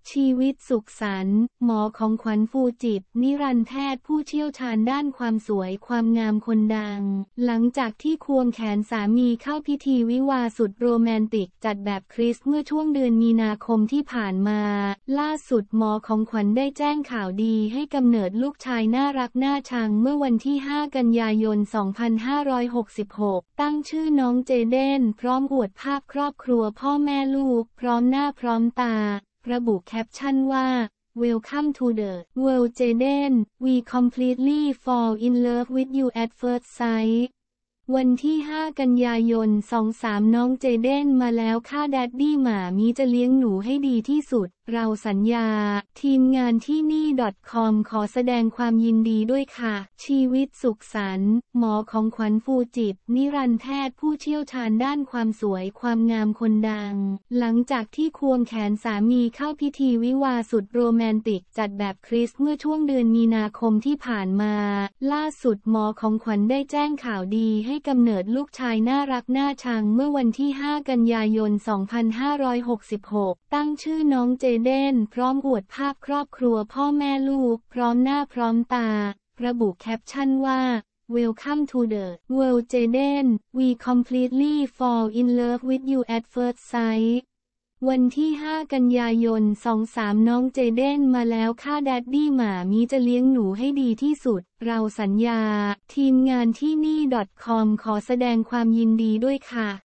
ชีวิตสุขสันต์หมอของขวัญฟูจิตนิรันดร์แพทย์ผู้เชี่ยวชาญด้านความสวยความงามคนดังหลังจากที่ควงแขนสามีเข้าพิธีวิวาห์สุดโรแมนติกจัดแบบคริสต์เมื่อช่วงเดือนมีนาคมที่ผ่านมาล่าสุดหมอของขวัญได้แจ้งข่าวดีให้กำเนิดลูกชายน่ารักน่าชังเมื่อวันที่ 5 กันยายน 2566 ตั้งชื่อน้องเจเดนพร้อมอวดภาพครอบครัวพ่อแม่ลูกพร้อมหน้าพร้อมตาระบุแคปชั่นว่า Welcome to the world Jaden we completely fall in love with you at first sight วันที่ 5 กันยายน 23น้องเจเดนมาแล้วค่ะแดดดี้หมามีจะเลี้ยงหนูให้ดีที่สุดเราสัญญาทีมงานที่นี่ .com ขอแสดงความยินดีด้วยค่ะชีวิตสุขสันต์หมอของขวัญฟูจิตนิรันดร์แพทย์ผู้เชี่ยวชาญด้านความสวยความงามคนดังหลังจากที่ควงแขนสามีเข้าพิธีวิวาห์สุดโรแมนติกจัดแบบคริสต์เมื่อช่วงเดือนมีนาคมที่ผ่านมาล่าสุดหมอของขวัญได้แจ้งข่าวดีให้กำเนิดลูกชายน่ารักน่าชังเมื่อวันที่ 5 กันยายน 2566 ตั้งชื่อน้องเจเดนพร้อมอวดภาพครอบครัวพ่อแม่ลูกพร้อมหน้าพร้อมตาระบุแคปชั่นว่า Welcome to the world Jaden we completely fall in love with you at first sight วันที่ 5 กันยายน 23น้องเจเดนมาแล้วค่ะแดดดี้หมามีจะเลี้ยงหนูให้ดีที่สุดเราสัญญาทีมงานที่นี่ .com ขอแสดงความยินดีด้วยค่ะ